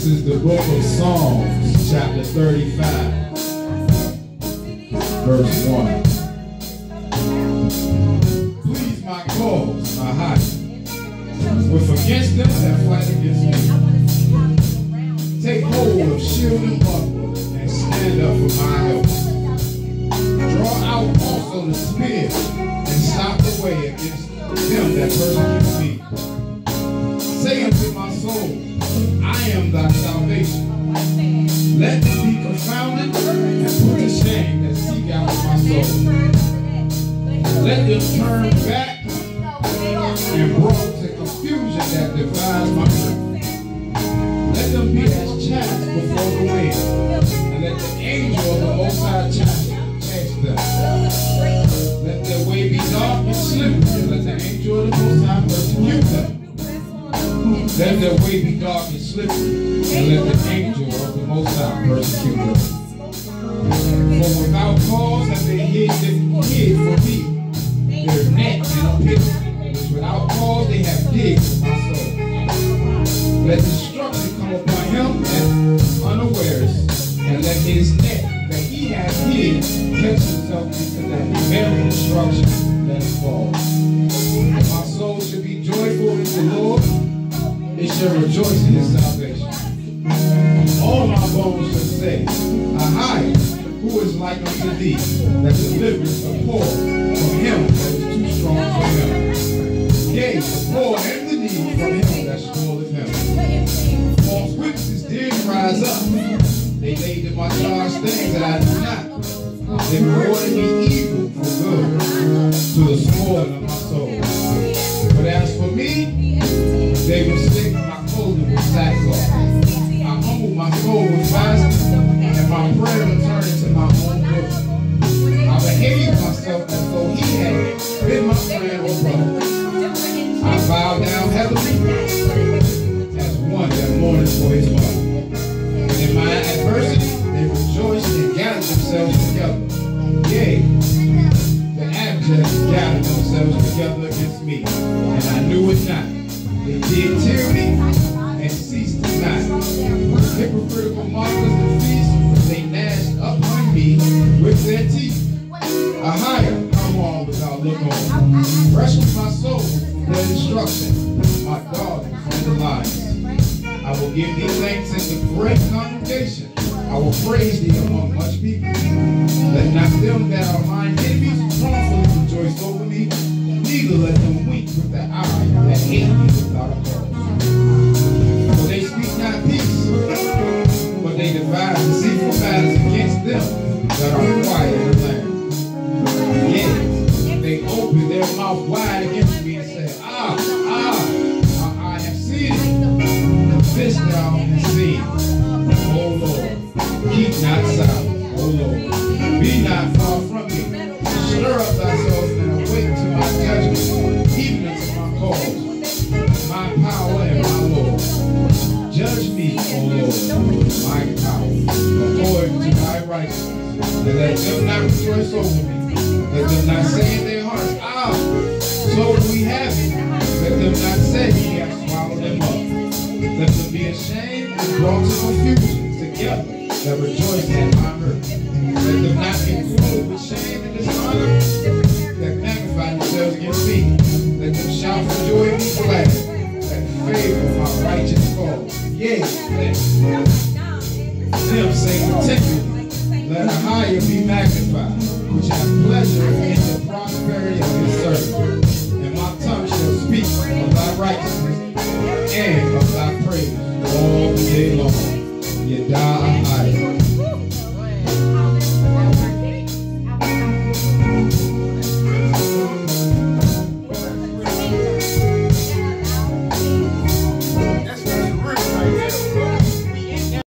This is the book of Psalms, chapter 35, verse 1. Please my cause, Ahayah, with against them that fight against me. Take hold of shield and buckler, and stand up for my help. Draw out also the spear, and stop the way against them that persecute me. Say unto my soul, I am thy salvation. Let them be confounded and put to shame that seek out my soul. Let them turn back and brought to confusion that divides my strength. Let them be as chaff before the wind, and let the angel of the Most High chase them. Let their way be dark and slippery, and let the angel of the Most High persecute them. Let their way be dark and slippery, and let the angel of the Most High persecute them. For without cause have they hid for me their net in a pit, which without cause they have digged for my soul. Let destruction come upon him at unawares, and let his net that he has hid catch himself into that very destruction that it falls. My soul shall be joyful in the Lord. It shall rejoice in his salvation. All my bones shall say, Ahayah, who is like unto thee, that delivers the poor from him that is too strong for him. Yea, the poor and the needy from him that spoileth him. False witnesses did rise up. They laid in my charge things that I do not. They rewarded me evil for good, to the spoiling of my soul. But as for me, they will stick my clothing with sackcloth. I humble my soul with fasting, and my prayer returned to my own bosom. I behaved myself as though he had been my friend or brother. I bow down heavily as one that mourns for his mother. And in my adversity, they rejoiced and gathered themselves together. Yea, the abject gathered themselves together against me, and I knew it not. They did tyranny and ceased not. Hypocritical mockers and feasts, they gnashed upon me with their teeth. Ahayah, how long without look on? Rescue my soul from their destruction, my darling from the lions. I will give thee thanks in the great congregation. I will praise thee among much people. Let not them that are mine enemies wrongfully rejoice over me, neither let them wink with the eye that hate me without a cause. For they speak not peace, but they devise deceitful matters against them that are quiet in the land. Yet they open their mouth wide against me and say, I have seen it. This thou hast seen. O Lord, keep not silent. O Lord, be not far from me. Stir up thyself and awake to my judgment, even unto my cause, my power and my Lord. Judge me, O Lord, my power, according to thy righteousness. And let them not rejoice over me. Let them not say in their hearts, so we have it. Let them not say he hath swallowed them up. Let them be ashamed and brought to confusion together that rejoice at my hurt. Let them not be clothed with shame and dishonor that magnify themselves against me. Let them shout for joy and be glad at the favor of my righteous cause. Yea, let them say continually, let Ahayah be magnified, which hath pleasure in the prosperity of his servant. And my tongue shall speak of thy righteousness and of thy praise all the day long. Yada